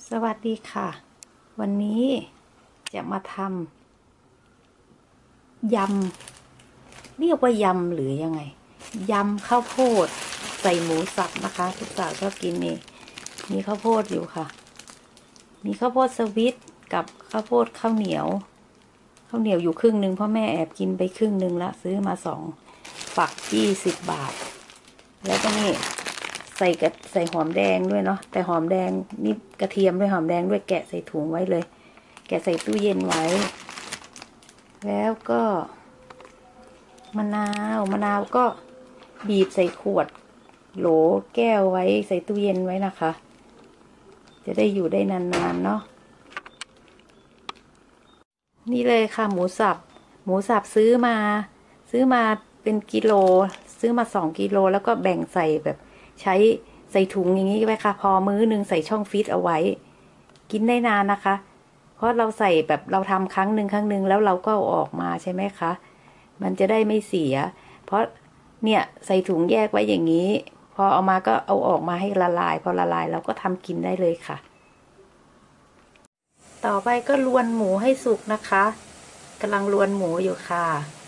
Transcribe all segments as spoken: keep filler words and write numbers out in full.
สวัสดีค่ะวันนี้จะมาทำยำเรียกว่ายำหรือยังไงยำข้าวโพดใส่หมูสับนะคะทุกสาวชอบกินนี่มีข้าวโพดอยู่ค่ะมีข้าวโพดสวิตกับข้าวโพดข้าวเหนียวข้าวเหนียวอยู่ครึ่งหนึ่งเพราะแม่แอบกินไปครึ่งหนึ่งละซื้อมาสองฝักยี่สิบบาทแล้วก็นี่ใส่กระใส่หอมแดงด้วยเนาะแต่หอมแดงนี่กระเทียมด้วยหอมแดงด้วยแกะใส่ถุงไว้เลยแกะใส่ตู้เย็นไว้แล้วก็มะนาวมะนาวก็บีบใส่ขวดโหลแก้วไว้ใส่ตู้เย็นไว้นะคะจะได้อยู่ได้นานๆเนาะนี่เลยค่ะหมูสับหมูสับซื้อมาซื้อมาเป็นกิโลซื้อมาสองกิโลแล้วก็แบ่งใส่แบบใช้ใส่ถุงอย่างนี้ไว้ค่ะพอมื้อนึงใส่ช่องฟรีซเอาไว้กินได้นานนะคะเพราะเราใส่แบบเราทำครั้งหนึ่งครั้งหนึ่งแล้วเราก็เอาออกมาใช่ไหมคะมันจะได้ไม่เสียเพราะเนี่ยใส่ถุงแยกไว้อย่างนี้พอเอามาก็เอาออกมาให้ละลายพอละลายเราก็ทำกินได้เลยค่ะต่อไปก็ลวนหมูให้สุกนะคะกำลังลวนหมูอยู่ค่ะ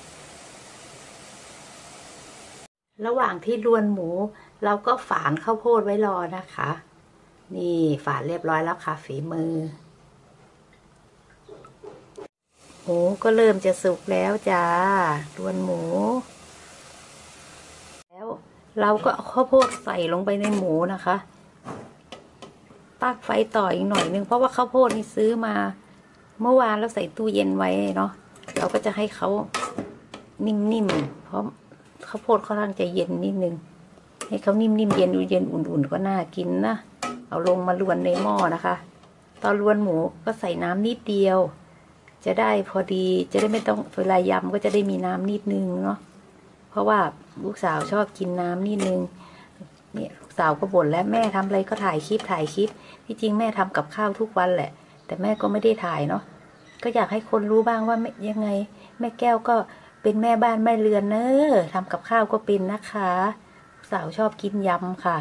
ระหว่างที่ลวนหมูเราก็ฝานข้าวโพดไว้รอนะคะนี่ฝานเรียบร้อยแล้วค่ะฝีมือหมูก็เริ่มจะสุกแล้วจ้าลวนหมูแล้วเราก็เอาข้าวโพดใส่ลงไปในหมูนะคะตักไฟต่ออีกหน่อยนึงเพราะว่าข้าวโพดนี่ซื้อมาเมื่อวานเราใส่ตู้เย็นไว้เนาะเราก็จะให้เขานิ่มๆเพราะข้าวโพดค่อนข้างจะเย็นนิดนึงให้เขานิ่มๆเย็นเย็นอุ่นๆก็น่ากินนะเอาลงมาลวนในหม้อนะคะตอนลวนหมูก็ใส่น้ำนิดเดียวจะได้พอดีจะได้ไม่ต้องเวลายำก็จะได้มีน้ำนิดนึงเนาะเพราะว่าลูกสาวชอบกินน้ำนิดนึงเนี่ยลูกสาวก็บ่นแล้วแม่ทำอะไรก็ถ่ายคลิปถ่ายคลิปที่จริงแม่ทำกับข้าวทุกวันแหละแต่แม่ก็ไม่ได้ถ่ายเนาะก็อยากให้คนรู้บ้างว่ายังไงแม่แก้วก็เป็นแม่บ้านแม่เรือนเนอะทำกับข้าวก็เป็นนะคะลูกสาวชอบกินยำค่ะ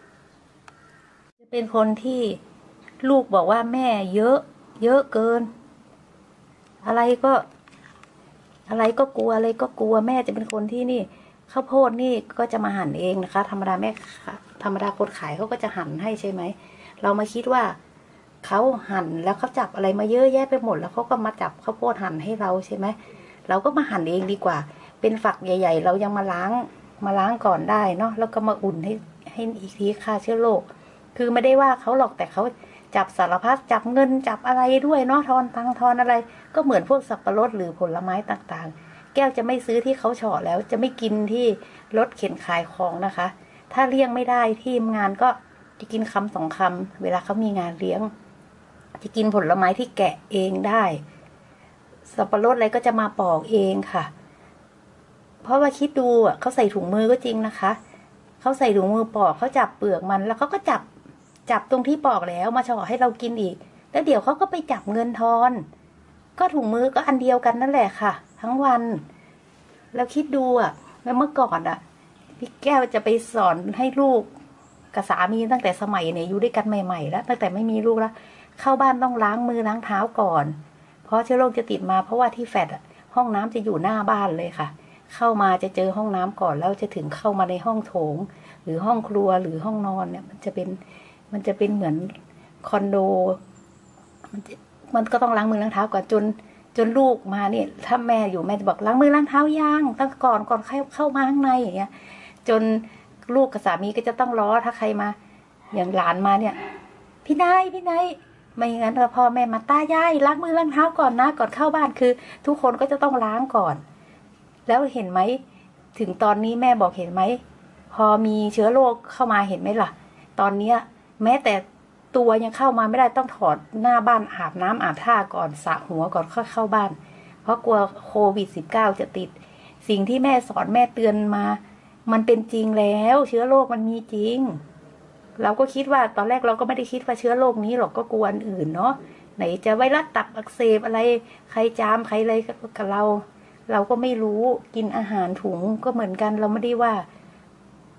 เป็นคนที่ลูกบอกว่าแม่เยอะเยอะเกินอะไรก็อะไรก็กลัวอะไรก็กลัวแม่จะเป็นคนที่นี่ข้าวโพดนี่ก็จะมาหั่นเองนะคะธรรมดาแม่ธรรมดาคนขายเขาก็จะหั่นให้ใช่ไหมเรามาคิดว่าเขาหั่นแล้วเขาจับอะไรมาเยอะแยะไปหมดแล้วเขาก็มาจับข้าวโพดหั่นให้เราใช่ไหมเราก็มาหั่นเองดีกว่าเป็นฝักใหญ่ๆเรายังมาล้างมาล้างก่อนได้เนาะแล้วก็มาอุ่นให้ให้อีกทีฆ่าเชื้อโรคคือไม่ได้ว่าเขาหรอกแต่เขาจับสารพัดจับเงินจับอะไรด้วยเนาะทอนตังทอนอะไรก็เหมือนพวกสับปะรดหรือผลไม้ต่างๆแก้วจะไม่ซื้อที่เขาเฉาะแล้วจะไม่กินที่รถเข็นขายของนะคะถ้าเลี้ยงไม่ได้ที่งานก็จะกินคำสองคำเวลาเขามีงานเลี้ยงจะกินผลไม้ที่แกะเองได้สับปะรดอะไรก็จะมาปอกเองค่ะเพราะว่าคิดดูอ่ะเขาใส่ถุงมือก็จริงนะคะเขาใส่ถุงมือปอกเขาจับเปลือกมันแล้วเขาก็จับจับตรงที่ปอกแล้วมาเฉาะให้เรากินอีกแล้วเดี๋ยวเขาก็ไปจับเงินทอนก็ถุงมือก็อันเดียวกันนั่นแหละค่ะทั้งวันแล้วคิดดูอ่ะแล้วเมื่อก่อนอ่ะพี่แก้วจะไปสอนให้ลูกกับสามีตั้งแต่สมัยเนี่ยอยู่ด้วยกันใหม่ๆแล้วตั้งแต่ไม่มีลูกแล้วเข้าบ้านต้องล้างมือล้างเท้าก่อนเพราะเชื้อโรคจะติดมาเพราะว่าที่แฟลตห้องน้ำจะอยู่หน้าบ้านเลยค่ะเข้ามาจะเจอห้องน้ำก่อนแล้วจะถึงเข้ามาในห้องโถงหรือห้องครัวหรือห้องนอนเนี่ยมันจะเป็นมันจะเป็นเหมือนคอนโดมันมันก็ต้องล้างมือล้างเท้าก่อนจนจนลูกมาเนี่ยถ้าแม่อยู่แม่จะบอกล้างมือล้างเท้ายังตั้งก่อนก่อนเข้าเข้ามาข้างในอย่างเงี้ยจนลูกกับสามีก็จะต้องรอถ้าใครมาอย่างหลานมาเนี่ยพี่นายพี่นายไม่งั้นพ่อแม่มาตายายล้างมือล้างเท้าก่อนนะก่อนเข้าบ้านคือทุกคนก็จะต้องล้างก่อนแล้วเห็นไหมถึงตอนนี้แม่บอกเห็นไหมพอมีเชื้อโรคเข้ามาเห็นไหมล่ะตอนเนี้ยแม้แต่ตัวยังเข้ามาไม่ได้ต้องถอดหน้าบ้านอาบน้ำอาบท่าก่อนสระหัวก่อนค่อยเข้าบ้านเพราะกลัวโควิด สิบเก้า จะติดสิ่งที่แม่สอนแม่เตือนมามันเป็นจริงแล้วเชื้อโรคมันมีจริงเราก็คิดว่าตอนแรกเราก็ไม่ได้คิดว่าเชื้อโรคนี้หรอกก็กลัวอันอื่นเนาะไหนจะไวรัสตับอักเสบอะไรใครจามใครอะไรกับเราเราก็ไม่รู้กินอาหารถุงก็เหมือนกันเราไม่ได้ว่า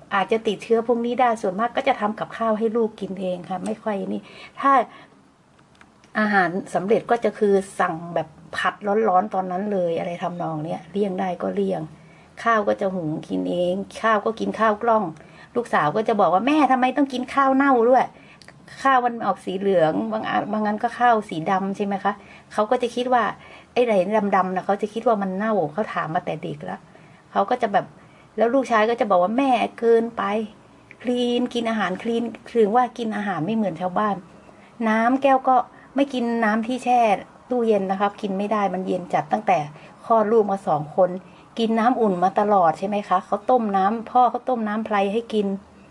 อาจจะติดเชื้อพวกนี้ได้ส่วนมากก็จะทำกับข้าวให้ลูกกินเองค่ะไม่ค่อยนี่ถ้าอาหารสำเร็จก็จะคือสั่งแบบผัดร้อนๆตอนนั้นเลยอะไรทำนองเนี้ยเลี่ยงได้ก็เลี่ยงข้าวก็จะหุงกินเองข้าวก็กินข้าวกล้องลูกสาวก็จะบอกว่าแม่ทำไมต้องกินข้าวเน่าด้วยข้าวมันออกสีเหลืองบางบางงั้นก็ข้าวสีดำใช่ไหมคะเขาก็จะคิดว่าไอ้ไหนดำๆนะเขาจะคิดว่ามันเน่าเขาถามมาแต่เด็กแล้วเขาก็จะแบบแล้วลูกชายก็จะบอกว่าแม่เกินไปคลีนกินอาหารคลีนถึงว่ากินอาหารไม่เหมือนชาวบ้านน้ำแก้วก็ไม่กินน้ำที่แช่ตู้เย็นนะครับกินไม่ได้มันเย็นจัดตั้งแต่คลอดลูกมาสองคนกินน้ำอุ่นมาตลอดใช่ไหมคะเขาต้มน้ำพ่อเขาต้มน้ำไพรให้กิน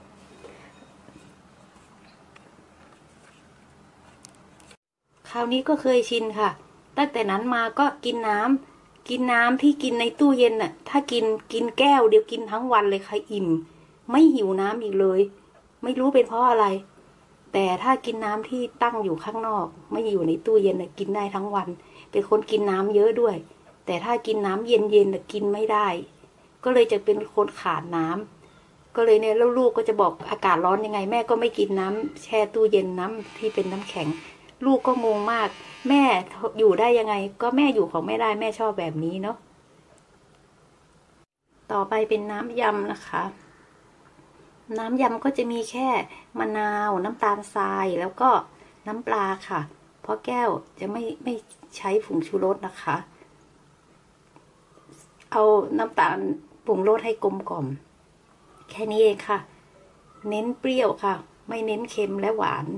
คราวนี้ก็เคยชินค่ะตั้งแต่นั้นมาก็กินน้ำกินน้ำที่กินในตู้เย็นน่ะถ้ากินกินแก้วเดียวกินทั้งวันเลยค่ะอิ่มไม่หิวน้ำอีกเลยไม่รู้เป็นเพราะอะไรแต่ถ้ากินน้ำที่ตั้งอยู่ข้างนอกไม่อยู่ในตู้เย็นน่ะกินได้ทั้งวันเป็นคนกินน้ำเยอะด้วยแต่ถ้ากินน้ำเย็นๆน่ะกินไม่ได้ก็เลยจะเป็นคนขาดน้ำก็เลยเนี่ยแล้วลูกก็จะบอกอากาศร้อนยังไงแม่ก็ไม่กินน้ำแช่ตู้เย็นน้ำที่เป็นน้ำแข็งลูกก็งงมากแม่อยู่ได้ยังไงก็แม่อยู่ของแม่ได้แม่ชอบแบบนี้เนาะต่อไปเป็นน้ำยำนะคะน้ำยำก็จะมีแค่มะนาวน้ำตาลทรายแล้วก็น้ำปลาค่ะเพราะแก้วจะไม่ไม่ใช้ผงชูรสนะคะเอาน้ำตาลปรุงรสให้กลมกล่อมแค่นี้เองค่ะเน้นเปรี้ยวค่ะไม่เน้นเค็มและหวาน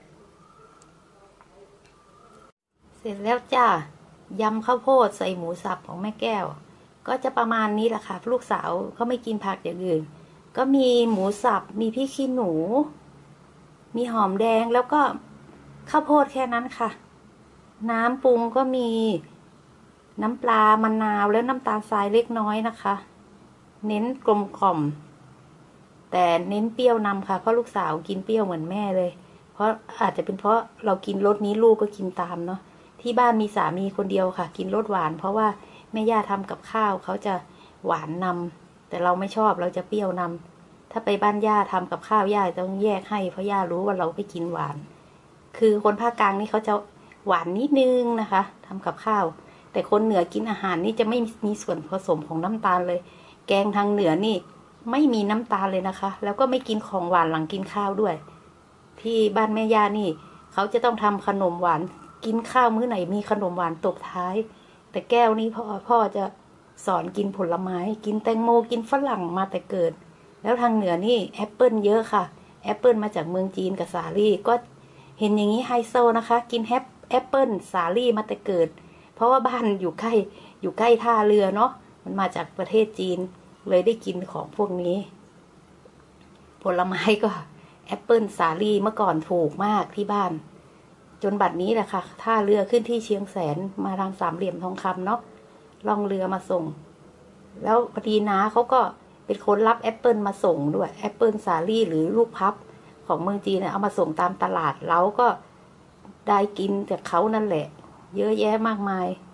เสร็จแล้วจ้ายำข้าวโพดใส่หมูสับของแม่แก้วก็จะประมาณนี้แหละค่ะลูกสาวเขาไม่กินผักอย่างอื่นก็มีหมูสับมีพริกขี้หนูมีหอมแดงแล้วก็ข้าวโพดแค่นั้นค่ะน้ำปรุงก็มีน้ำปลามะนาวแล้วน้ำตาลทรายเล็กน้อยนะคะเน้นกลมกล่อมแต่เน้นเปรี้ยวนำค่ะเพราะลูกสาวกินเปรี้ยวเหมือนแม่เลยเพราะอาจจะเป็นเพราะเรากินรสนี้ลูกก็กินตามเนาะที่บ้านมีสามีคนเดียวค่ะกินรสหวานเพราะว่าแม่ย่าทำกับข้าวเขาจะหวานนำแต่เราไม่ชอบเราจะเปรี้ยวนำถ้าไปบ้านย่าทำกับข้าวย่าต้องแยกให้เพราะย่ารู้ว่าเราไม่กินหวานคือคนภาคกลางนี่เขาจะหวานนิดนึงนะคะทำกับข้าวแต่คนเหนือกินอาหารนี่จะไม่มีส่วนผสมของน้ำตาลเลยแกงทางเหนือนี่ไม่มีน้ำตาลเลยนะคะแล้วก็ไม่กินของหวานหลังกินข้าวด้วยที่บ้านแม่ย่านี่เขาจะต้องทำขนมหวานกินข้าวมื้อไหนมีขนมหวานตบท้ายแต่แก้วนี้พ่อพ่อจะสอนกินผลไม้กินแตงโมกินฝรั่งมาแต่เกิดแล้วทางเหนือนี่แอปเปิลเยอะค่ะแอปเปิลมาจากเมืองจีนกับสาลี่ก็เห็นอย่างนี้ไฮโซนะคะกินแอปเปิลสาลี่มาแต่เกิดเพราะว่าบ้านอยู่ใกล้อยู่ใกล้ท่าเรือเนาะมันมาจากประเทศจีนเลยได้กินของพวกนี้ผลไม้ก็แอปเปิลสาลี่เมื่อก่อนถูกมากที่บ้านจนบัดนี้แหละค่ะท่าเรือขึ้นที่เชียงแสนมาทางสามเหลี่ยมทองคำเนาะล่องเรือมาส่งแล้วพอดีน้าเขาก็เป็นคนรับแอปเปิลมาส่งด้วยแอปเปิลสาลี่หรือลูกพับของเมืองจีนเนี่ยเอามาส่งตามตลาดเราก็ได้กินจากเขานั่นแหละเยอะแยะมากมาย